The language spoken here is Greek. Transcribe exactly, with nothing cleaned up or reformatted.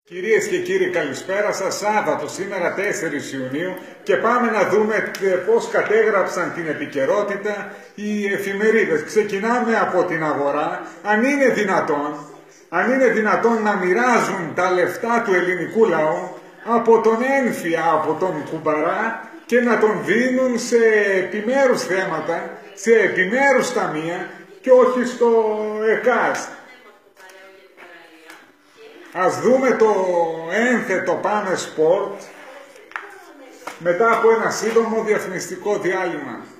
Κυρίες και κύριοι, καλησπέρα σας. Σάββατο, σήμερα τέσσερις Ιουνίου, και πάμε να δούμε πώς κατέγραψαν την επικαιρότητα οι εφημερίδες. Ξεκινάμε από την αγορά. Αν είναι δυνατόν, αν είναι δυνατόν να μοιράζουν τα λεφτά του ελληνικού λαού από τον έμφυα, από τον κουμπαρά, και να τον δίνουν σε επιμέρους θέματα, σε επιμέρους ταμεία και όχι στο ΕΚΑΣ. Ας δούμε το ένθετο Πάμε Σπορτ μετά από ένα σύντομο διαφημιστικό διάλειμμα.